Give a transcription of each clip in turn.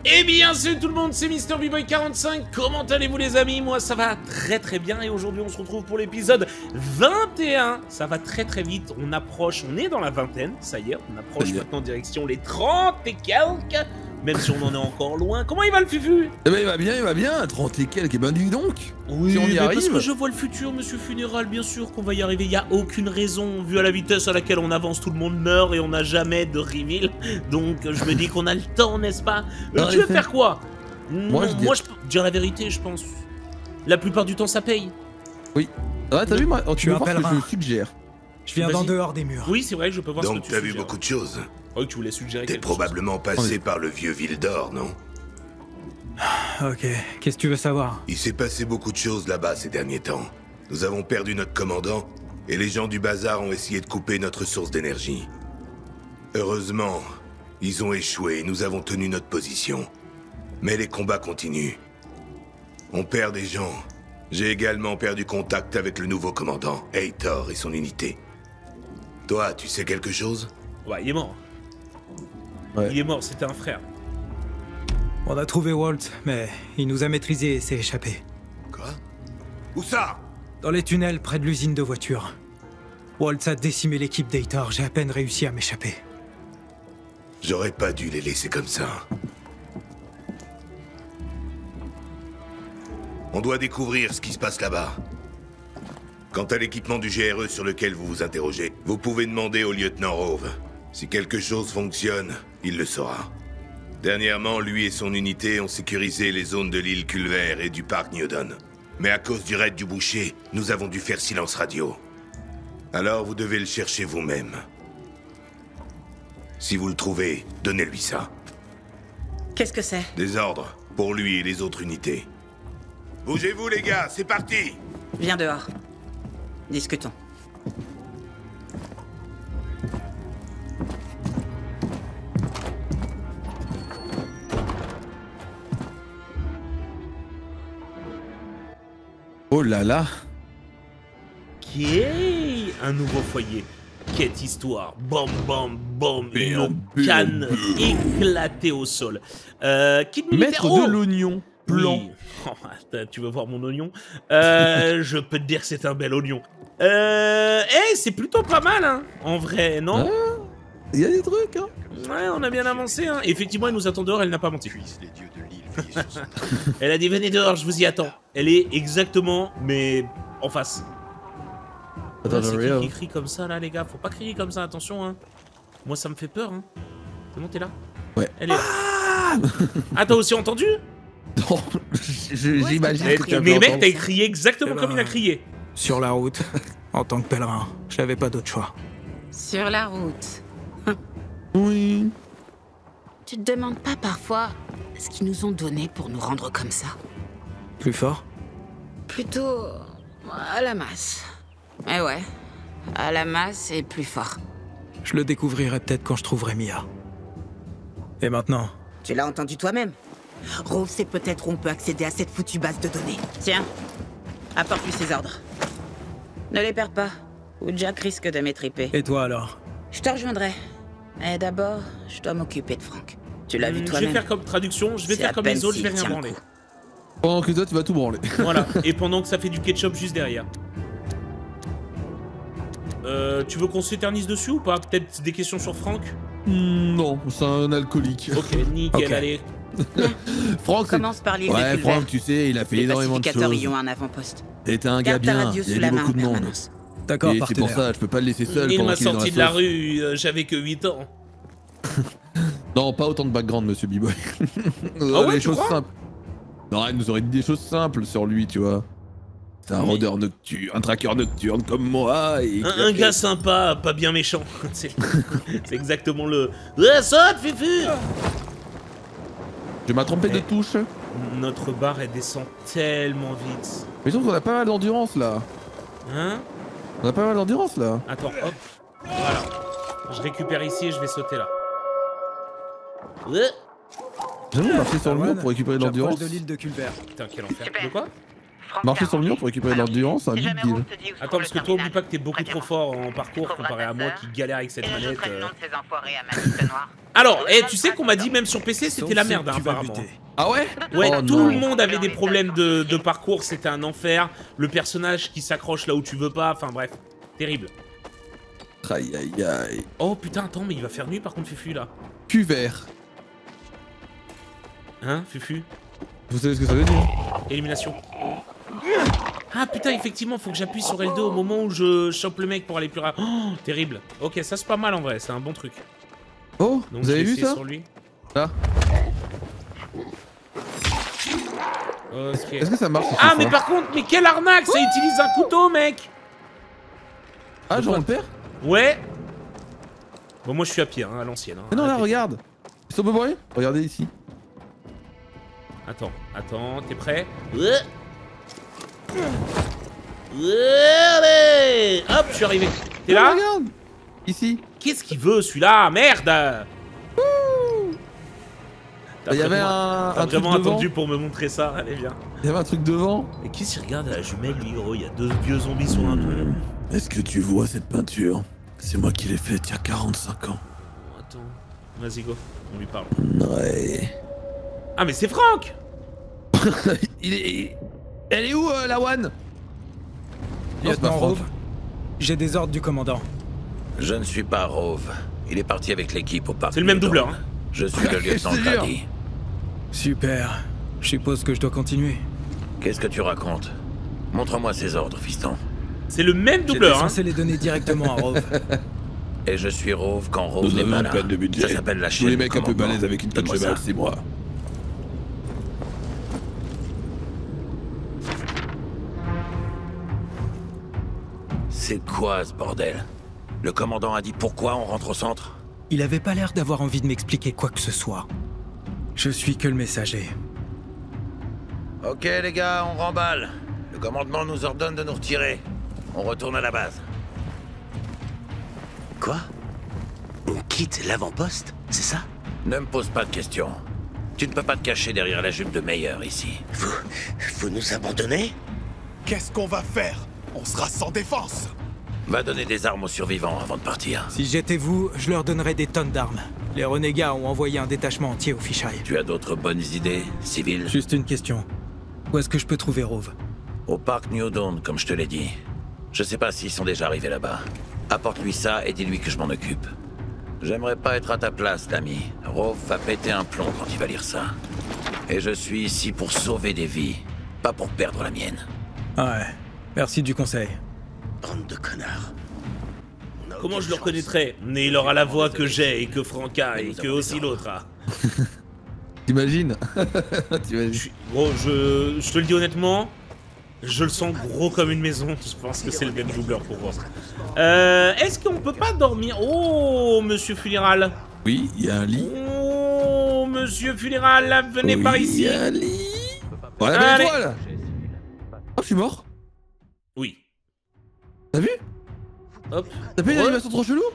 Eh bien salut tout le monde, c'est MrBboy45, comment allez-vous les amis? Moi ça va très bien et aujourd'hui on se retrouve pour l'épisode 21. Ça va très vite, on approche, on est dans la vingtaine, ça y est, on approche maintenant en direction les 30 et quelques, même si on en est encore loin. Comment il va le fufu? Eh ben il va bien, 30 et quelques, et ben dis donc. Oui, si on y mais arrive. parce que je vois le futur, monsieur Funéral, bien sûr qu'on va y arriver, il n'y a aucune raison, vu à la vitesse à laquelle on avance, tout le monde meurt et on n'a jamais de reveal, donc je me dis qu'on a le temps, n'est-ce pas? Tu veux faire quoi? Moi, je dire la vérité, je pense. La plupart du temps, ça paye. Oui. Ah, t'as vu, moi, tu veux voir ce que je suggère? Je viens d'en dehors des murs. Oui, c'est vrai que je peux voir ce que tu suggères. Donc t'as vu beaucoup de choses. Oh, tu voulais suggérer T'es quelque chose. probablement passé par le vieux Ville d'Or, non? Ok, qu'est-ce que tu veux savoir? Il s'est passé beaucoup de choses là-bas ces derniers temps. Nous avons perdu notre commandant, et les gens du bazar ont essayé de couper notre source d'énergie. Heureusement, ils ont échoué et nous avons tenu notre position. Mais les combats continuent. On perd des gens. J'ai également perdu contact avec le nouveau commandant, Heitor et son unité. Toi, tu sais quelque chose? Ouais, il est mort. Ouais. Il est mort, c'était un frère. On a trouvé Walt, mais il nous a maîtrisés et s'est échappé. Quoi? Où ça? Dans les tunnels près de l'usine de voitures. Walt a décimé l'équipe d'Heitor, j'ai à peine réussi à m'échapper. J'aurais pas dû les laisser comme ça. On doit découvrir ce qui se passe là-bas. Quant à l'équipement du GRE sur lequel vous vous interrogez, vous pouvez demander au lieutenant Rove. Si quelque chose fonctionne, il le saura. Dernièrement, lui et son unité ont sécurisé les zones de l'île Culver et du parc Newdon. Mais à cause du raid du boucher, nous avons dû faire silence radio. Alors vous devez le chercher vous-même. Si vous le trouvez, donnez-lui ça. Qu'est-ce que c'est? Des ordres, pour lui et les autres unités. Bougez-vous les gars, c'est parti! Viens dehors. Discutons. Oh là là. Qu'est un nouveau foyer. Quelle histoire. Bam, une canne éclatée au sol. Kit militaire. Maître de l'oignon blanc. Oui. Oh, attends, tu veux voir mon oignon? Je peux te dire que c'est un bel oignon. C'est plutôt pas mal, hein, en vrai, non? Il y a des trucs, hein. Ouais, on a bien avancé, hein. Effectivement, elle nous attend dehors, elle n'a pas menti. Elle a dit, venez dehors, je vous y attends. Elle est exactement, mais en face. Attends, C'est qui crie comme ça, là, les gars? Faut pas crier comme ça, attention, hein. Moi, ça me fait peur, hein. C'est bon, t'es là? Ouais. Elle est là. Ah, t'as aussi entendu? Non, j'imagine que tu as Mais mec, t'as crié exactement comme il a crié. Sur la route, en tant que pèlerin, j'avais pas d'autre choix. Sur la route. Oui. Tu te demandes pas parfois ce qu'ils nous ont donné pour nous rendre comme ça? Plus fort? Plutôt à la masse. Eh ouais, à la masse et plus fort. Je le découvrirai peut-être quand je trouverai Mia. Et maintenant? Tu l'as entendu toi-même. Rove sait peut-être où on peut accéder à cette foutue base de données. Tiens, apporte-lui ses ordres. Ne les perds pas, ou Jack risque de m'étriper. Et toi alors? Je te rejoindrai. Mais d'abord, je dois m'occuper de Frank. Tu l'as vu Je toi-même. vais faire comme traduction, je vais C'est faire à comme peine les autres, je vais s'il rien tient le branler. coup. Pendant que toi, tu vas tout branler. Voilà, et pendant que ça fait du ketchup juste derrière. Tu veux qu'on s'éternise dessus ou pas? Peut-être des questions sur Frank? Non, c'est un alcoolique. Ok, nickel, Ok. allez. Franck, c'est... Commence par l'île de Ouais, Culver. Franck, tu sais, il a fait Les énormément de pacificateurs y choses. ont un avant-poste. C'était un gars Garde ta bien, radio il sous y la avait main beaucoup en de monde. permanence. D'accord, Et c'est pour partenaire. ça, je peux pas le laisser seul Il pendant m'a qu'il est dans sorti la de la sauce. rue, j'avais que 8 ans. Non, pas autant de background, monsieur B-Boy. Ah ouais, des tu choses crois? simples. Non, il nous aurait dit des choses simples sur lui, tu vois. C'est un rôdeur nocturne, un traqueur nocturne comme moi. Et Un gars sympa, pas bien méchant. C'est exactement le... Ouais, saute, Fifu! Je m'ai trompé de touche. Notre barre, elle descend tellement vite. Mais je trouve qu'on a pas mal d'endurance, là. Hein? On a pas mal d'endurance, là. Attends, hop. Voilà. Je récupère ici et je vais sauter là. J'aimerais marcher sur le mur pour récupérer de l'endurance. J'approche de l'île de Culver. Putain, quel enfer. De quoi? Marcher sur le mur pour récupérer de l'endurance, c'est un big deal. Attends, parce que toi, oublie pas que t'es beaucoup trop fort en parcours comparé à moi qui galère avec cette manette. Alors, tu sais qu'on m'a dit même sur PC c'était la merde, hein, apparemment. Ah ouais? Ouais, Oh tout non. le monde avait des problèmes de parcours, c'était un enfer. Le personnage qui s'accroche là où tu veux pas, enfin bref, terrible. Aïe aïe aïe. Oh putain, attends, mais il va faire nuit par contre, Fufu là. Cuvert. Hein, Fufu? Vous savez ce que ça veut dire? Élimination. Ah putain, effectivement, faut que j'appuie sur L2 au moment où je chope le mec pour aller plus rapide. Oh, terrible. Ok, ça c'est pas mal en vrai, c'est un bon truc. Oh, Donc, vous avez je vais vu essayer ça? sur lui. Là. Ok. Est-ce que ça marche? Ah mais par contre, mais quelle arnaque! Ça utilise un couteau, mec! Ah, genre on le perd? Ouais. Bon, moi je suis à pied, hein, à l'ancienne. Hein. Mais non, là, Arrêtez. regarde. Ils sont pas regardez ici. Attends, t'es prêt? Allez! Hop, je suis arrivé. T'es Non, là? regarde. Ici. Qu'est-ce qu'il veut celui-là? Merde! T'as Il y avait vraiment- un T'as truc vraiment devant. attendu pour me montrer ça? Allez, viens. Il y avait un truc devant. Et qui s'y regarde à la jumelle, lui, gros? Il y a deux vieux zombies sur un tour. Est-ce que tu vois cette peinture? C'est moi qui l'ai faite il y a 45 ans. Attends. Vas-y, go. On lui parle. Ouais. Ah, mais c'est Franck! Elle est où, la One? Lieutenant Rove, j'ai des ordres du commandant. Je ne suis pas Rove. Il est parti avec l'équipe au parc. C'est le même Newton. doubleur, hein. Je suis le lieutenant C'est dur. Grady. Super. Je suppose que je dois continuer. Qu'est-ce que tu racontes? Montre-moi ces ordres, fiston. C'est le même J'étais doubleur, hein. censé les donner directement à Rove. Et je suis Rove quand Rove Nous n'est avons pas une là. peine de budget. Ça s'appelle la Tous chaîne les du mecs un peu commandement. balèzes avec une queue de Donne-moi cheval, ça. c'est moi. C'est quoi ce bordel? Le commandant a dit pourquoi on rentre au centre? Il avait pas l'air d'avoir envie de m'expliquer quoi que ce soit. Je suis que le messager. Ok les gars, on remballe. Le commandement nous ordonne de nous retirer. On retourne à la base. Quoi? On quitte l'avant-poste, c'est ça? Ne me pose pas de questions. Tu ne peux pas te cacher derrière la jupe de Meyer ici. Vous nous abandonnez? Qu'est-ce qu'on va faire? On sera sans défense. Va donner des armes aux survivants avant de partir. Si j'étais vous, je leur donnerais des tonnes d'armes. Les renégats ont envoyé un détachement entier au Fisheye. Tu as d'autres bonnes idées, civil? Juste une question. Où est-ce que je peux trouver Rove? Au parc New Dawn, comme je te l'ai dit. Je sais pas s'ils sont déjà arrivés là-bas. Apporte-lui ça et dis-lui que je m'en occupe. J'aimerais pas être à ta place, l'ami. Rove va péter un plomb quand il va lire ça. Et je suis ici pour sauver des vies, pas pour perdre la mienne. Ouais. Merci du conseil. Bande de connards. On a Comment aucune je le chance. reconnaîtrais? Mais il aura la voix que j'ai et que Franca et que aussi l'autre a. T'imagines? T'imagines? Gros, je te le dis honnêtement, je le sens gros comme une maison. Je pense que c'est le même doubleur pour voir. Est-ce qu'on peut pas dormir? Oh, monsieur Funéral. Oui, il y a un lit. Oh, monsieur Funéral, venez Oui, par ici. il y a un lit. Ouais, la Allez. belle étoile. Oh, je suis mort. Oui. T'as vu? Hop. T'as vu une Ouais. animation trop chelou?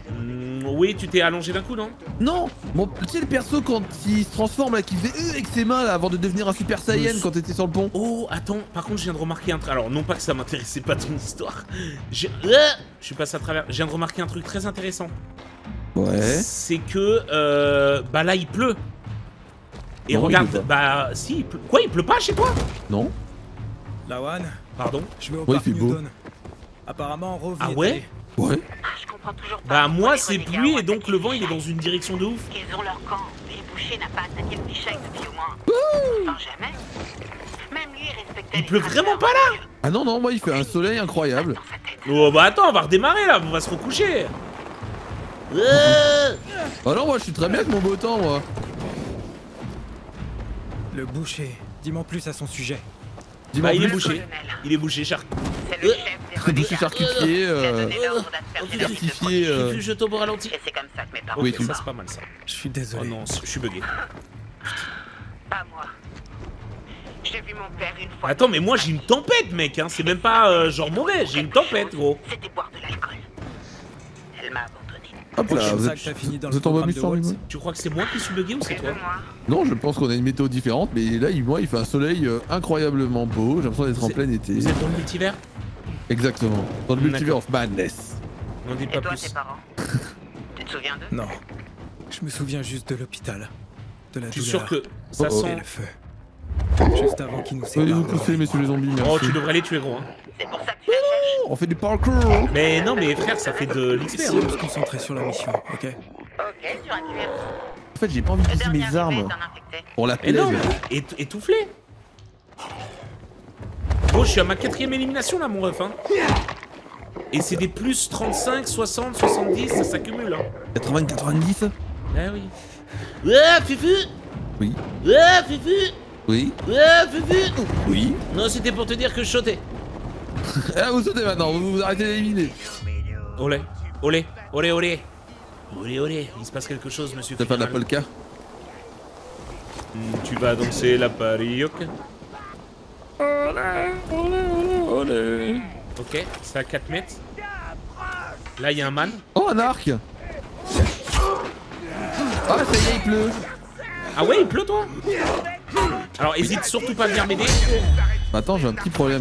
Oui, tu t'es allongé d'un coup, non? Non. Bon, tu sais le perso quand il se transforme là, qui faisait avec ses mains là avant de devenir un Super Saiyan quand t'étais sur le pont. Oh, attends, par contre, je viens de remarquer un truc. Alors, non pas que ça m'intéressait pas ton histoire. Je suis passé à travers. Je viens de remarquer un truc très intéressant. Ouais. C'est que, bah là, il pleut. Et Non, il regarde, pleut pas. bah, si, il pleut. Quoi, il pleut pas chez toi? Non. Lawan, Pardon? je vais au Ouais, parc il fait beau. Newton. Apparemment, Rove Ah y est ouais? allé. Ouais. Je comprends toujours pas. Bah, pourquoi moi, les c'est renégats pluie ont et donc attaqué le vent, il est Fisheye. dans une direction de ouf. Ils ont leur camp, et Boucher n'a pas attaqué le Fisheye depuis au moins... Enfin, jamais. Même lui respectait Il les pleut traces vraiment de pas là? Ah non, non, moi il fait un soleil incroyable. dans sa tête. Oh, bah attends, on va redémarrer là, on va se recoucher. Ah non, moi je suis très bien avec mon beau temps, moi. Le boucher. Dis-moi plus à son sujet. Dis-moi Bah, il est plus. bouché. Colonel, Il est bouché, char. c'est le chef des Boucher renégats. charcutier, Il a donné l'ordre d'asperger la ville de certifié. produits. Je tombe au ralenti. Et c'est comme ça que mes parents Oui, Ok, tout. ça c'est pas mal ça. Je suis Oh désolé. non, je suis bugué. Pas moi. J'ai vu mon père une fois. Attends, mais moi j'ai une tempête, mec, hein. C'est même pas genre mauvais, j'ai une tempête, gros. C'était boire de l'alcool. Elle m'a abandonné. Hop là, C'est vous ça êtes, que t'as fini dans vous le êtes en programme bonus de sans Waltz. lui. Tu crois que c'est moi qui suis bugué ou c'est toi? Non, je pense qu'on a une météo différente, mais là, moi, il fait un soleil incroyablement beau. J'ai l'impression d'être en plein été. Vous êtes dans le multivers? Exactement. Dans le D'accord. multivers of madness. N'en dites Et pas toi, plus. tes parents Tu te souviens d'eux? Non. Je me souviens juste de l'hôpital. De la Je suis douleur. sûr que ça Oh, oh. Et sent... le feu. Juste avant qu'ils nous Veuillez séparent. vous pousser, messieurs les zombies, merci. Oh, tu devrais les tuer, gros. Hein. C'est pour ça que tu la cherches. On fait du parkour. Mais non, mais frère, ça fait de l'XP. Essayons de Hein. se concentrer sur la mission, ok? Ok, tu vas tuer. En fait, j'ai pas envie Le d'utiliser dernier mes arrivé armes est un infecté. pour la Et non, plaie. étoufflé. Bon, je suis à ma 4ème élimination là, mon ref. Hein. Et c'est des plus 35, 60, 70, ça s'accumule. Hein. 80, 90. Ah oui. Ah, Fufu. Oui. Ah, Fufu. Oui. Ah, Fufu. Oui. Non, c'était pour te dire que je sautais. Ah, vous sautez maintenant, vous arrêtez d'éliminer. Olé, olé, olé, olé. Olé, olé, il se passe quelque chose, monsieur. Ça fait de la Final. polka. Tu vas danser la parioque. Ok, c'est à 4 mètres. Là, il y a un man. Oh, un arc. Ah, ça y est, il pleut. Ah ouais, il pleut, toi? Alors, hésite surtout pas à venir m'aider. Attends, j'ai un petit problème.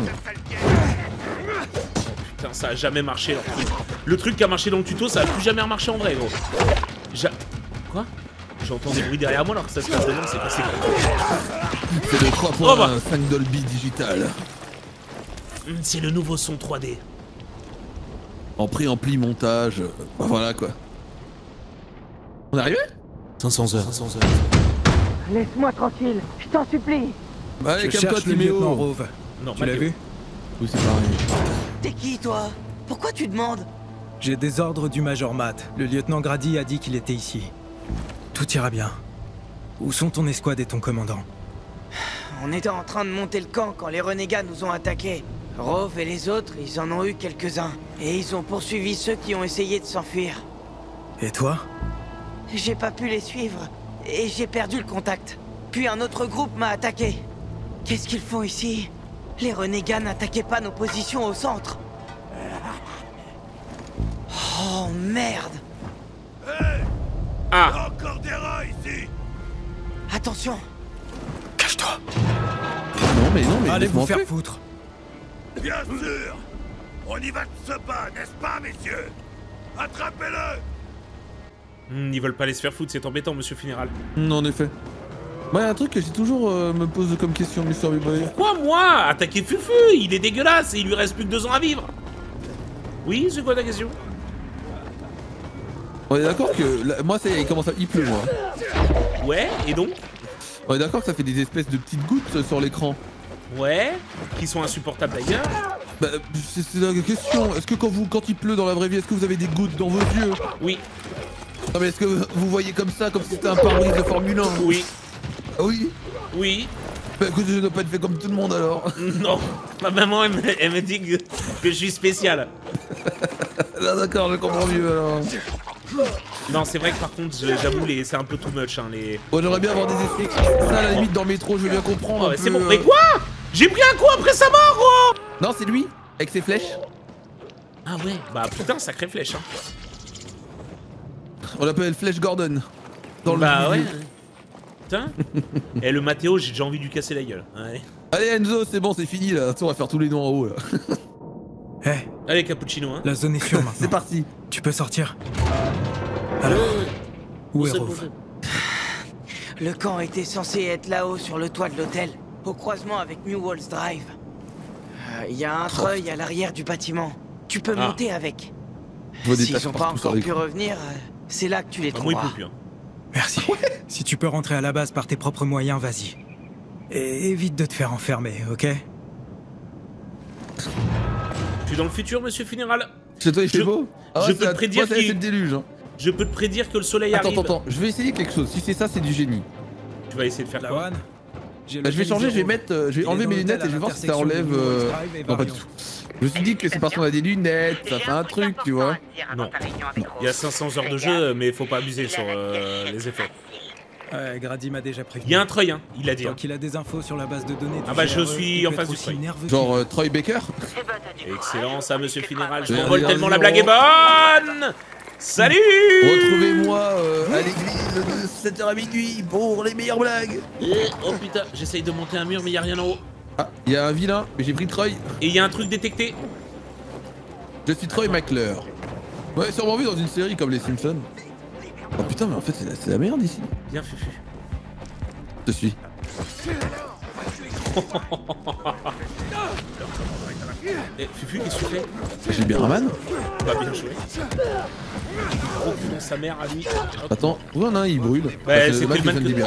Putain, ça a jamais marché, leur truc. Le truc qui a marché dans le tuto, ça a plus jamais remarché en vrai, gros. Quoi? J'entends des bruits derrière moi alors que ça se passe dedans, c'est passé quoi? C'est le 3.5 Oh bah. Dolby Digital. C'est le nouveau son 3D. En préampli montage. Voilà quoi. On est arrivé? 500 heures. Laisse-moi tranquille, je t'en supplie. Allez, Je calme-toi, cherche le lieutenant Timéo. Rove. Non, Tu l'as Mathéo. vu? Oui, c'est pareil. T'es qui, toi? Pourquoi tu demandes? J'ai des ordres du Major Matt. Le lieutenant Grady a dit qu'il était ici. Tout ira bien. Où sont ton escouade et ton commandant? On était en train de monter le camp quand les renégats nous ont attaqués. Rove et les autres, ils en ont eu quelques-uns. Et ils ont poursuivi ceux qui ont essayé de s'enfuir. Et toi? J'ai pas pu les suivre. Et j'ai perdu le contact. Puis un autre groupe m'a attaqué. Qu'est-ce qu'ils font ici? Les renégats n'attaquaient pas nos positions au centre. Oh merde! Ah, Encore des rats ici. Attention! Cache-toi! Non, mais Allez laisse-moi vous faire faire. foutre! Bien sûr. On y va de ce pas, n'est-ce pas, messieurs? Attrapez-le. Ils veulent pas aller se faire foutre, c'est embêtant, monsieur Funéral. En effet. Moi, y a un truc que j'ai toujours me pose comme question, Mr. B-Boy. Pourquoi moi? Attaquer Fufu, il est dégueulasse et il lui reste plus que 2 ans à vivre. Oui, c'est quoi ta question? On est d'accord que. Là, moi, ça y est, il commence à. Il pleut, moi. Ouais, et donc? On est d'accord que ça fait des espèces de petites gouttes sur l'écran. Ouais, qui sont insupportables d'ailleurs. Bah, c'est la question. Est-ce que quand il pleut dans la vraie vie, est-ce que vous avez des gouttes dans vos yeux? Oui, Non, mais est-ce que vous voyez comme ça, comme si c'était un pare-brise de Formule 1? oui, Ah oui? oui. Bah écoute, je dois pas être fait comme tout le monde alors. Non, ma maman elle me dit que je suis spécial. Là, d'accord, je comprends mieux alors. Non, c'est vrai que par contre, j'avoue, c'est un peu too much. Hein, les... Bon, j'aimerais bien avoir des effets. Ça, à la limite, dans le métro, je veux bien comprendre. Oh, un ouais, c'est peu, bon. Mais quoi? J'ai pris un coup après sa mort, gros! Non, c'est lui, avec ses flèches. Ah ouais, bah putain, sacrée flèche. Hein. On l'appelle Flèche Gordon. Dans Bah le ouais. milieu. Putain. Et le Mathéo, j'ai déjà envie de lui casser la gueule. Ouais. Allez, Enzo, c'est bon, c'est fini là. Attends, on va faire tous les noms en haut là. Hé, Allez, cappuccino, hein. la zone est sûre maintenant. C'est parti. Tu peux sortir. Alors, où est C'est Rove? Le camp était censé être là-haut sur le toit de l'hôtel, au croisement avec New Walls Drive. Il y a un treuil à l'arrière du bâtiment. Tu peux Ah. monter avec. Je vois des S'ils taches ont pas partout sur encore pu l'écran. revenir, c'est là que tu les Bah, moi, il trouveras. peut plus. Hein. Merci. Si tu peux rentrer à la base par tes propres moyens, vas-y. Et évite de te faire enfermer, ok? Je suis dans le futur, monsieur Funéral. Chez toi, il fait Je- beau. je peux te prédire moi, ça y est, qu'il- c'est le déluge. Hein. Je peux te prédire que le soleil Attends, arrive. attends, je vais essayer quelque chose. Si c'est ça, c'est du génie. Tu vas essayer de faire quoi? Lawan, Bah, je vais changer, je vais mettre, je vais enlever mes lunettes et je vais voir si ça enlève. Non, pas du tout. Je me suis dit que c'est parce qu'on a des lunettes, ça fait un truc, tu vois. Non. Il y a 500 heures de jeu, mais faut pas abuser sur les effets. Ouais, Grady m'a déjà prévenu. Il y a un treuil, hein, il a dit. Tant Hein. qu'il a des infos sur la base de données. du Ah bah, je GRE, suis il en peut face être du aussi treuil. nerveux Genre qu'il- Troy Baker. Excellent ça, monsieur Funéral. Je Je vais m'envole aller tellement la en blague est bonne. Salut. Retrouvez-moi à l'église de 7h à minuit pour les meilleures blagues. Oh putain, j'essaye de monter un mur mais y'a rien en haut. Ah, il y a un vilain, mais j'ai pris Troy. Et y a un truc détecté. Je suis Troy McClure. Ouais, sûrement vu dans une série comme les Simpsons. Oh putain, mais en fait c'est la merde ici. Viens Fufu. Je suis. Eh, Fufu, qu'est-ce que tu fais? J'ai bien Raman. Bah bien joué. Gros cul dans sa mère à lui. Hop. Attends, où en a un il brûle. Ouais, c'est c'était le le man man qui que... vient de libérer.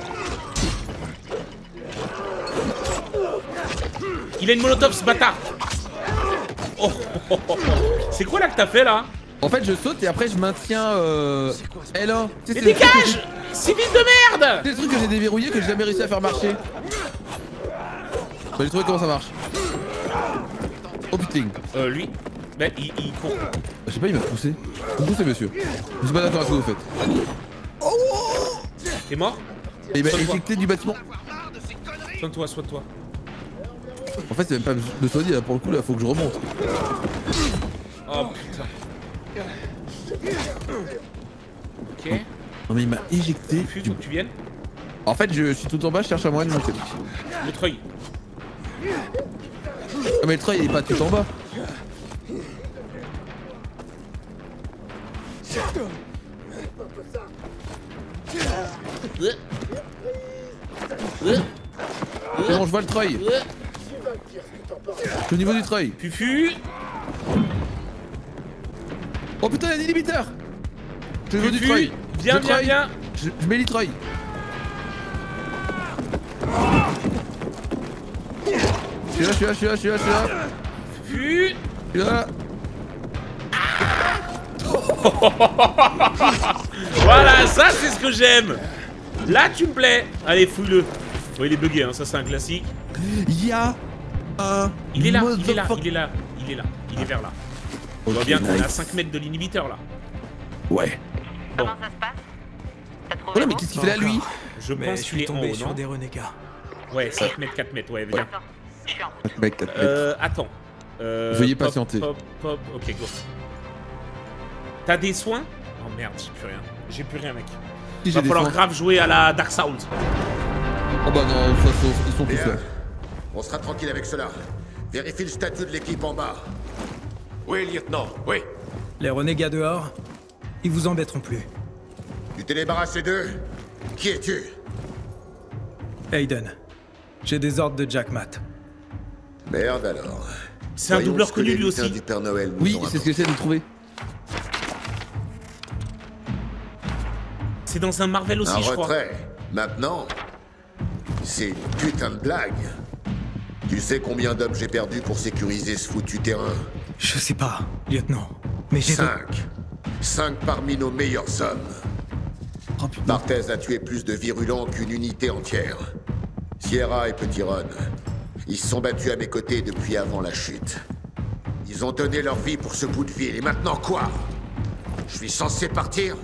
Il a une molotov ce bâtard. Oh, oh, oh, oh. C'est quoi là que t'as fait là? En fait je saute et après je maintiens L1. Mais dégage! Civil de merde! C'est le truc que j'ai déverrouillé que j'ai jamais réussi à faire marcher. Bah j'ai trouvé comment ça marche. Oh putain. Lui? Bah il court. Je sais pas, il m'a poussé. Vous me poussez monsieur. Je suis pas d'accord avec ce que vous faites. Oh! T'es mort? Et il m'a éjecté du bâtiment. Soigne-toi, soigne-toi. En fait c'est même pas de soigner là, pour le coup là faut que je remonte. Oh putain. Ok. Non mais il m'a éjecté. Fufu, faut que tu viennes. En fait je suis tout en bas, je cherche un moyen de monter. Le treuil. Ah mais le treuil il est pas tout en bas. C'est bon, je vois le treuil. Je suis au niveau du treuil. Fufu. Oh putain, il y a un inhibiteur. Je suis au niveau du Fufu. treuil. Viens, viens, viens. Je mets les treuils. Je suis là. Fufu. Je suis là. Voilà, ça c'est ce que j'aime. Là tu me plais. Allez, fouille-le. Bon, il est bugué, hein, ça c'est un classique. Il y a un. Il est là. Il est vers là. On voit bien qu'on est à 5 mètres de l'inhibiteur là. Ouais. Bon. Comment ça se passe? T'as trouvé Voilà, mais qu'est-ce qu'il fait là lui? Je pense qu'il est en haut, sur non? des renégats. Ouais, 5 mètres, 4 mètres, ouais, viens. Attends, je suis en route. Mec, Attends. Veuillez patienter. Pop, ok, go. T'as des soins? Oh merde, j'ai plus rien, mec. Si, Va falloir grave jouer à la Dark Souls. Oh bah non, de toute façon, ils sont tous là. On sera tranquille avec cela. Vérifie le statut de l'équipe en bas. Oui, lieutenant, oui. Les renégats dehors, ils vous embêteront plus. Tu t'es débarrassé d'eux? Qui es-tu? Aiden, j'ai des ordres de Jack Matt. Merde alors. C'est un doubleur connu lui aussi. Du Père Noël nous Oui, ont c'est ce que j'essaie de trouver. C'est dans un Marvel aussi, je crois. retrait. Maintenant, c'est une putain de blague. Tu sais combien d'hommes j'ai perdu pour sécuriser ce foutu terrain? Je sais pas, lieutenant, mais j'ai... 5 parmi nos meilleurs hommes. Oh putain. Barthez a tué plus de virulents qu'une unité entière. Sierra et Petit Ron, ils se sont battus à mes côtés depuis avant la chute. Ils ont donné leur vie pour ce bout de ville, et maintenant quoi? Je suis censé partir?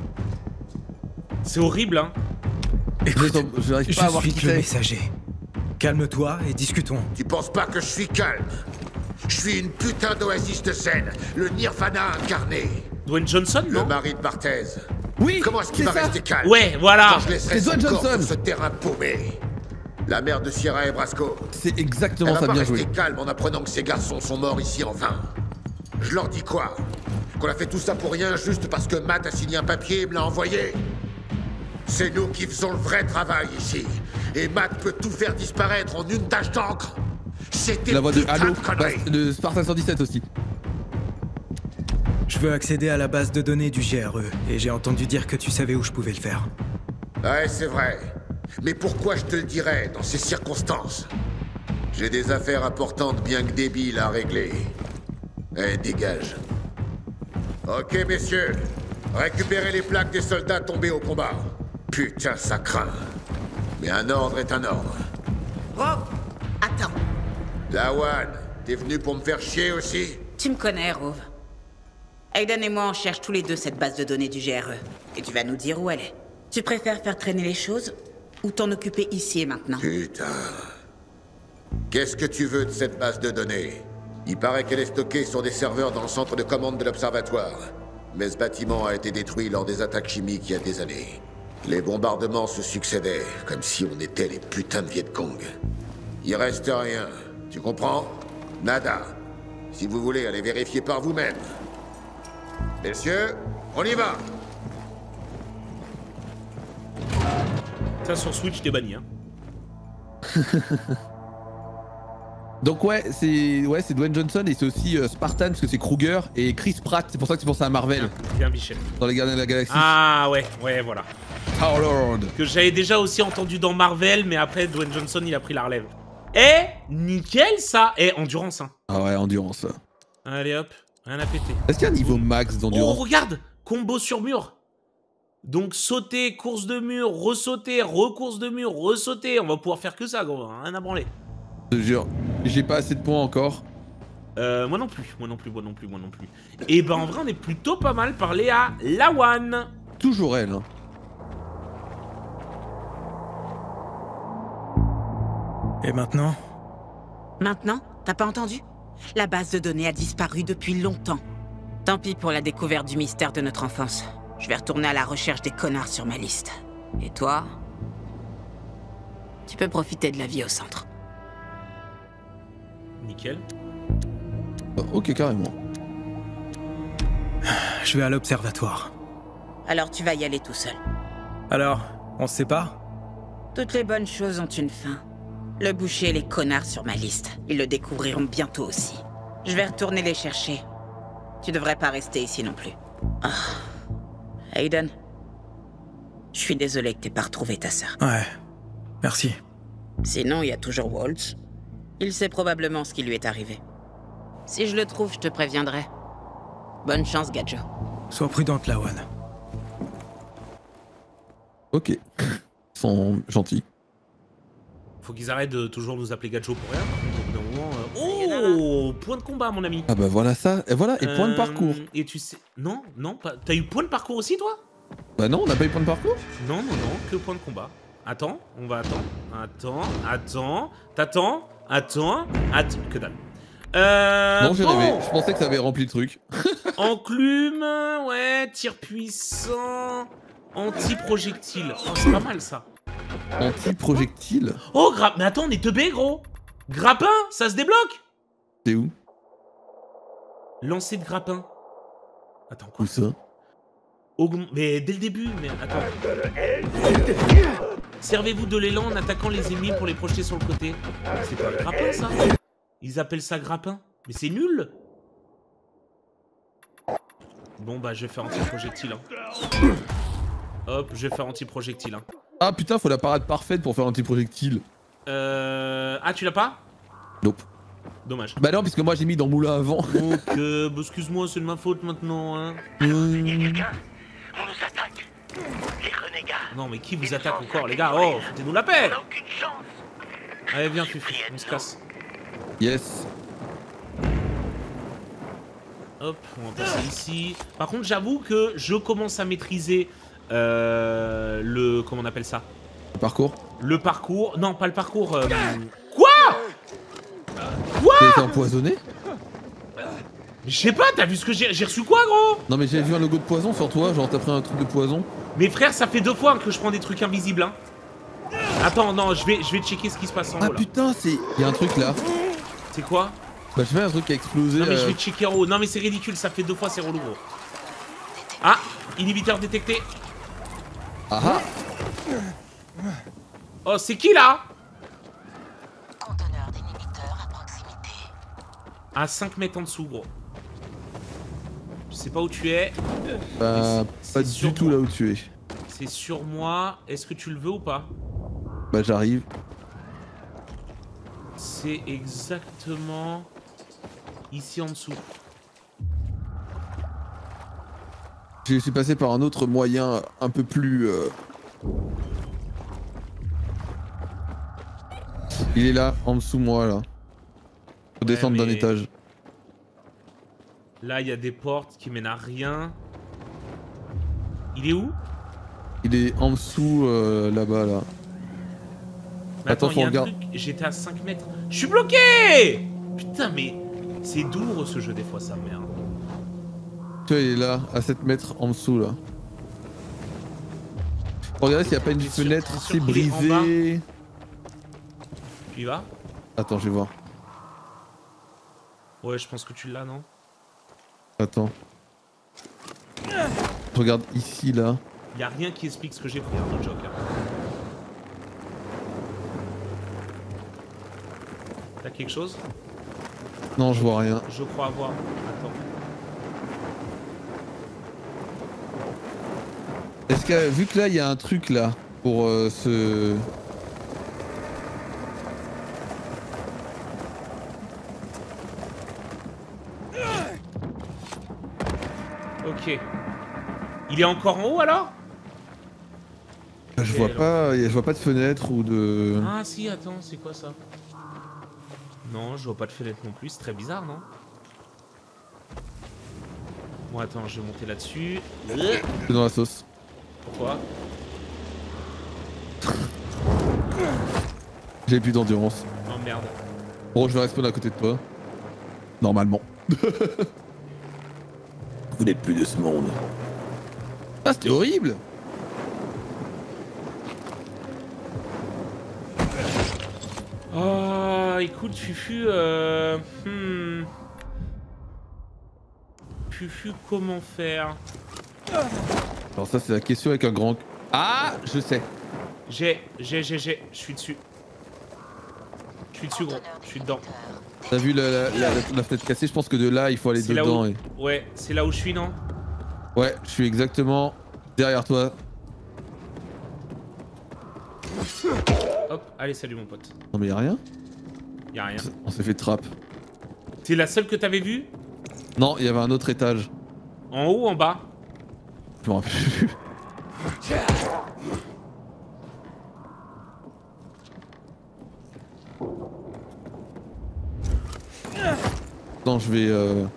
C'est horrible, hein. Écoute, je n'arrive pas à voir suis qui le c'est. messager. Calme-toi et discutons. Tu penses pas que je suis calme? Je suis une putain d'oasis de zen, le Nirvana incarné. Dwayne Johnson, Le non? mari de Barthez. Oui, Comment est-ce qu'il va c'est ça. rester calme? Ouais, voilà. Quand je laisserai C'est son Dwayne corps Johnson. sur ce terrain paumé. La mère de Sierra et Brasco. C'est Elle exactement va ça, pas bien rester joué. calme en apprenant que ces garçons sont morts ici en vain. Je leur dis quoi? Qu'on a fait tout ça pour rien juste parce que Matt a signé un papier et me l'a envoyé? C'est nous qui faisons le vrai travail ici. Et Matt peut tout faire disparaître en une tache d'encre. C'était La voix de putain Halo, connerie. de Spartan 117 aussi. Je veux accéder à la base de données du GRE, et j'ai entendu dire que tu savais où je pouvais le faire. Ouais, c'est vrai. Mais pourquoi je te le dirais dans ces circonstances? J'ai des affaires importantes bien que débiles à régler. Eh, dégage. Ok, messieurs. Récupérez les plaques des soldats tombés au combat. Putain, ça craint. Mais un ordre est un ordre. Rob, attends. Lawan, t'es venu pour me faire chier aussi? Tu me connais, Rove. Aiden et moi, on cherche tous les deux cette base de données du GRE. Et tu vas nous dire où elle est. Tu préfères faire traîner les choses ou t'en occuper ici et maintenant? Putain. Qu'est-ce que tu veux de cette base de données? Il paraît qu'elle est stockée sur des serveurs dans le centre de commande de l'Observatoire. mais ce bâtiment a été détruit lors des attaques chimiques il y a des années. Les bombardements se succédaient, comme si on était les putains de Vietcong. Il reste rien, tu comprends? Nada. Si vous voulez, allez vérifier par vous-même. Messieurs, on y va! Ça, sur Switch, t'es banni, hein. Donc ouais, c'est Dwayne Johnson et c'est aussi Spartan parce que c'est Kruger et Chris Pratt, c'est pour ça que tu penses à Marvel. Bien Michel. Dans les Gardiens de la Galaxie. Ah ouais, voilà. Star-Lord. Que j'avais déjà aussi entendu dans Marvel, mais après Dwayne Johnson il a pris la relève. Eh, nickel ça. Eh, endurance hein. Ah ouais, endurance. Allez hop, rien à péter. Est-ce qu'il y a un niveau max d'endurance? Oh regarde, combo sur mur. Donc sauter, course de mur, ressauter, recourse de mur, ressauter. On va pouvoir faire que ça gros, rien à branler. Je te jure, j'ai pas assez de points encore. Moi non plus. Et ben en vrai on est plutôt pas mal parlé à Lawan. Toujours elle hein. Et maintenant? Maintenant? T'as pas entendu? La base de données a disparu depuis longtemps. Tant pis pour la découverte du mystère de notre enfance. Je vais retourner à la recherche des connards sur ma liste. Et toi? Tu peux profiter de la vie au centre. Nickel. Ok, carrément. Je vais à l'observatoire. Alors tu vas y aller tout seul. Alors, on se sépare? Toutes les bonnes choses ont une fin. Le boucher et les connards sur ma liste. Ils le découvriront bientôt aussi. Je vais retourner les chercher. Tu devrais pas rester ici non plus. Oh. Aiden, je suis désolé que t'aies pas retrouvé ta sœur. Ouais, merci. Sinon, il y a toujours Waltz. Il sait probablement ce qui lui est arrivé. Si je le trouve, je te préviendrai. Bonne chance, Gadjo. Sois prudente, Lawan. Ok. Ils sont gentils. Faut qu'ils arrêtent de toujours nous appeler Gadjo pour rien. Au bout d'un moment, oh, point de combat, mon ami. Ah bah voilà ça, et voilà, et point de parcours. Et tu sais... Non, pas... T'as eu point de parcours aussi, toi? Bah non, on n'a pas eu point de parcours. Non, que point de combat. Attends, on va attendre. T'attends. Que dalle. Non, j'ai bon. rêvé, je pensais que ça avait rempli le truc. Enclume, ouais, tir puissant, anti-projectile. Oh, c'est pas mal, ça. Anti-projectile. Oh, mais attends, on est teubé, gros. Grappin, ça se débloque. C'est où? Lancer de grappin. Attends, quoi? Où ça? Mais dès le début, mais attends. Servez-vous de l'élan en attaquant les ennemis pour les projeter sur le côté. C'est pas un grappin, ça? Ils appellent ça grappin. Mais c'est nul. Bon, bah, je vais faire anti-projectile. Hein. Hop, je vais faire anti-projectile. Hein. Ah putain, faut la parade parfaite pour faire anti-projectile. Ah, tu l'as pas? Nope. Dommage. Bah non, puisque moi j'ai mis dans moulin avant. Donc, bah, excuse-moi, c'est de ma faute maintenant, hein. Il y a quelqu'un. On nous attaque. Les renégats. Non, mais qui vous attaque encore, les gars? Oh, foutez-nous la paix. On n'a aucune chance. Allez, viens, Fufu, on se casse. Yes. Hop, on va passer ici. Par contre, j'avoue que je commence à maîtriser le... Comment on appelle ça? Le parcours? Le parcours. Non, pas le parcours. Quoi? T'as été empoisonné? Je sais pas, t'as vu ce que j'ai reçu quoi, gros? Non mais j'ai vu un logo de poison sur toi, genre t'as pris un truc de poison. Mais frère, ça fait 2 fois que je prends des trucs invisibles, hein. Attends, non, je vais checker ce qui se passe en haut, là. Ah putain, c'est... Y'a un truc là. C'est quoi? Bah je fais un truc qui a explosé. Non mais je vais checker en haut. Non mais c'est ridicule, ça fait 2 fois, c'est relou, gros. Ah, inhibiteur détecté. Ah ah. Oh, c'est qui, là? Conteneur d'inhibiteur à proximité. À 5 mètres en dessous, gros. Je sais pas où tu es. Bah pas du tout là où tu es. C'est sur moi. Est-ce que tu le veux ou pas? Bah j'arrive. C'est exactement ici en dessous. Je suis passé par un autre moyen un peu plus... Il est là, en dessous de moi là. Faut descendre d'un étage. Là, il y a des portes qui mènent à rien. Il est où? Il est en dessous là-bas là. Mais attends, faut regarder. J'étais à 5 mètres. Je suis bloqué! Putain, mais c'est douloureux ce jeu des fois, ça, merde. Toi, il est là, à 7 mètres en dessous là. Regardez s'il n'y a pas une fenêtre assez brisée. Tu y vas? Attends, je vais voir. Ouais, je pense que tu l'as, non? Attends. Je regarde ici là. Y'a rien qui explique ce que j'ai pris, hein, no joke. Hein. T'as quelque chose? Non, je vois rien. Je crois avoir. Attends. Est-ce que, vu que là il y a un truc là pour ce... Ok. Il est encore en haut alors? Je vois pas, je vois pas de fenêtre ou de... Ah si, attends, c'est quoi ça? Non, je vois pas de fenêtre non plus, c'est très bizarre, non? Bon, attends, je vais monter là-dessus. C'est dans la sauce. Pourquoi? J'ai plus d'endurance. Oh merde. Bon, je vais respawn à côté de toi. Normalement. Vous n'êtes plus de ce monde. Ah, c'était horrible! Oh, écoute, Fufu, Fufu, comment faire? Alors ça, c'est la question avec un grand... Ah, je sais. Je suis dessus. Je suis dessus, gros. Je suis dedans. T'as vu la fenêtre cassée? Je pense que de là, il faut aller dedans. Et... Ouais, c'est là où je suis, non? Ouais, je suis exactement derrière toi. Hop, allez, salut mon pote. Non mais y'a rien? Y'a rien. On s'est fait trappe. T'es la seule que t'avais vue? Non, il y avait un autre étage. En haut ou en bas? Je m'en rappelle plus. Attends, je vais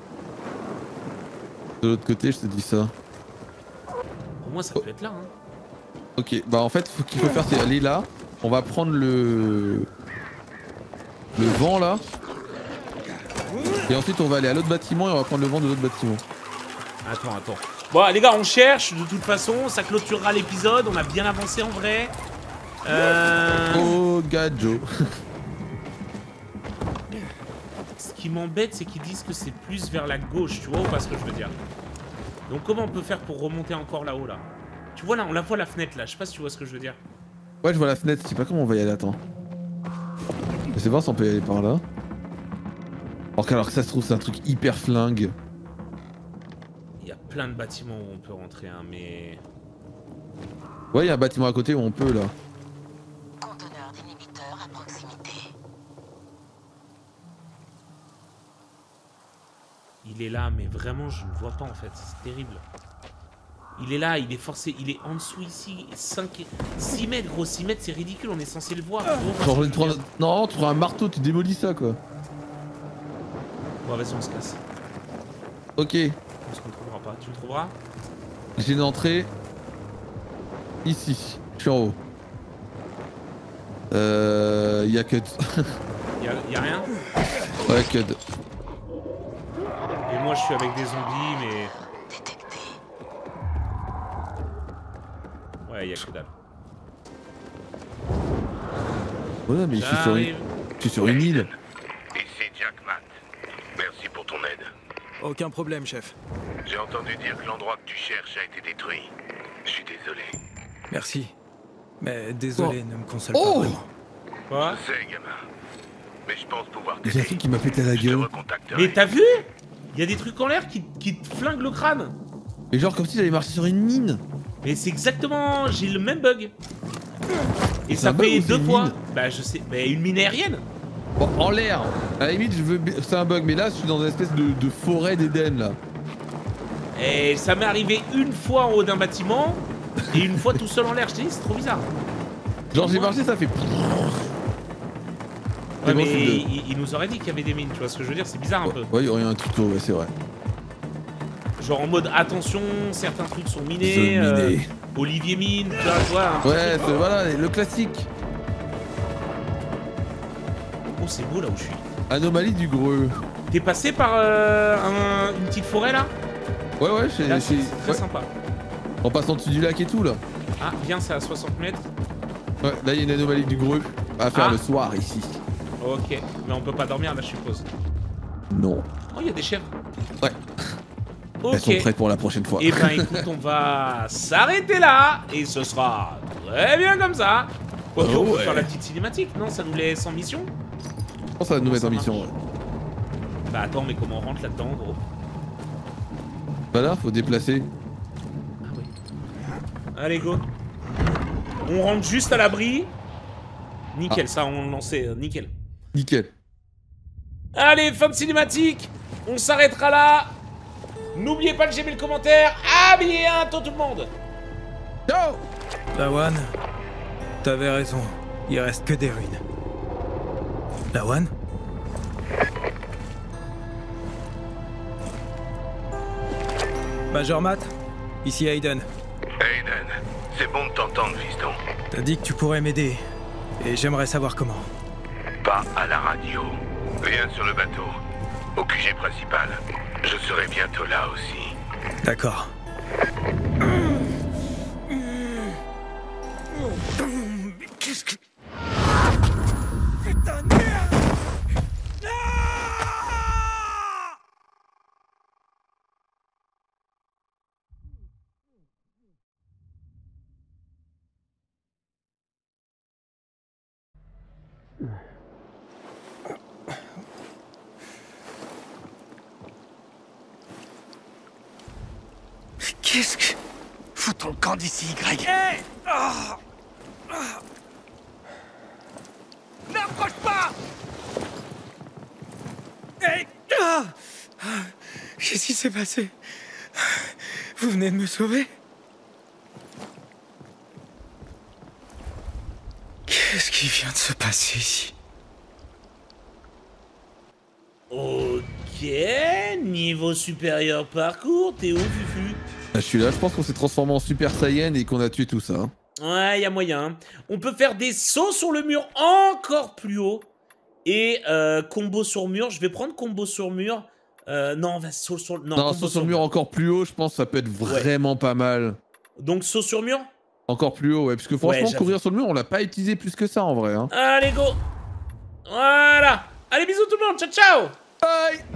de l'autre côté, je te dis ça. Pour moi, ça peut être là, hein. Ok, bah en fait, ce qu'il faut faire, c'est aller là. On va prendre le vent là. Et ensuite, on va aller à l'autre bâtiment et on va prendre le vent de l'autre bâtiment. Attends. Bon, les gars, on cherche. De toute façon, ça clôturera l'épisode. On a bien avancé en vrai. Oh, Gadjo. Ce qui m'embête, c'est qu'ils disent que c'est plus vers la gauche, tu vois, ou pas ce que je veux dire. Donc comment on peut faire pour remonter encore là-haut, là? Tu vois là, on la voit la fenêtre, là. Je sais pas si tu vois ce que je veux dire. Ouais, je vois la fenêtre. Je sais pas comment on va y aller, attends. Je sais pas si on peut y aller par là. Alors que ça se trouve, c'est un truc hyper flingue. Il y a plein de bâtiments où on peut rentrer, hein, mais... Ouais, il y a un bâtiment à côté où on peut, là. Conteneur d'inhibiteur à proximité. Il est là, mais vraiment, je ne vois pas, en fait. C'est terrible. Il est là, il est forcé, il est en dessous ici. 6 mètres, gros, 6 mètres, c'est ridicule, on est censé le voir. Genre, non, tu prends un marteau, tu démolis ça, quoi. Bon, vas-y, on se casse. Ok. On se retrouvera pas. Tu le trouveras? J'ai une entrée. Ici. Je suis en haut. Y'a que... Y'a rien? Ouais, que... Et moi, je suis avec des zombies, mais... Ouais, y'a que dalle. Ouais, mais je suis sur une île. Ici Jackman. Merci pour ton aide. Aucun problème, chef. J'ai entendu dire que l'endroit que tu cherches a été détruit. Je suis désolé. Merci. Mais désolé, ne me console pas. Quoi? Je sais, gamin. Mais je pense pouvoir Il y a un truc qui m'a pété à la gueule. Mais t'as vu? Il y a des trucs en l'air qui te flinguent le crâne. Mais genre comme si j'allais marcher sur une mine. Mais c'est exactement... J'ai le même bug. Et ça fait 2 fois. Bah je sais, mais une mine aérienne. Bon, en l'air, à la limite, c'est un bug, mais là, je suis dans une espèce de forêt d'Éden, là. Et ça m'est arrivé une fois en haut d'un bâtiment, et une fois tout seul en l'air. Je te dis, c'est trop bizarre. Genre, j'ai marché, ça fait... Ouais, mais il nous aurait dit qu'il y avait des mines, tu vois ce que je veux dire? C'est bizarre un peu. Ouais, il y aurait un tuto, ouais, c'est vrai. Genre en mode, attention, certains trucs sont minés. Olivier mine, tu vois. Ouais, voilà, le classique. Oh, c'est beau là où je suis. Anomalie du Greux. T'es passé par une petite forêt là? Ouais, Là, c'est très ouais. sympa. En passant dessus du lac et tout là. Ah, bien, c'est à 60 mètres. Ouais, là il y a une anomalie du grue à faire Ah. le soir ici. Ok, mais on peut pas dormir là, je suppose. Non. Oh, il y a des chèvres. Ouais. Ok. Elles sont prêtes pour la prochaine fois. Eh ben écoute, on va s'arrêter là et ce sera très bien comme ça. Quoique, Oh, on peut ouais. faire la petite cinématique, non? Ça nous laisse en mission? Je pense que ça va nous mettre en mission. Ouais. Bah attends, mais comment on rentre là-dedans, gros? Bah là, faut déplacer. Ah oui. Allez, go. On rentre juste à l'abri. Nickel, ça on lançait, nickel. Nickel. Allez, fin de cinématique. On s'arrêtera là. N'oubliez pas de j'aimer le commentaire. À bientôt tout le monde. Ciao. Lawan, t'avais raison. Il reste que des ruines. Lawan? Major Matt, ici Aiden. Aiden, c'est bon de t'entendre, fiston. T'as dit que tu pourrais m'aider. Et j'aimerais savoir comment. Pas à la radio. Viens sur le bateau. Au QG principal. Je serai bientôt là aussi. D'accord. Qu'est-ce que... Putain de merde! Qu'est-ce que... Fous ton camp d'ici, Greg. Hey! Ah! N'approche pas! Hey! Ah! Qu'est-ce qui s'est passé? Vous venez de me sauver? Qu'est-ce qui vient de se passer ici? Ok, niveau supérieur parcours, t'es où, Fufu? Là, je suis là, je pense qu'on s'est transformé en Super Saiyan et qu'on a tué tout ça. Hein. Ouais, y a moyen. On peut faire des sauts sur le mur encore plus haut. Et combo sur mur. Je vais prendre combo sur mur. Non, on va saut sur... Non, saut sur le mur encore plus haut, je pense que ça peut être vraiment pas mal. Donc saut sur mur? Encore plus haut, ouais. Parce que franchement, courir sur le mur, on l'a pas utilisé plus que ça en vrai. Hein. Allez, go. Voilà. Allez, bisous tout le monde. Ciao, ciao. Bye.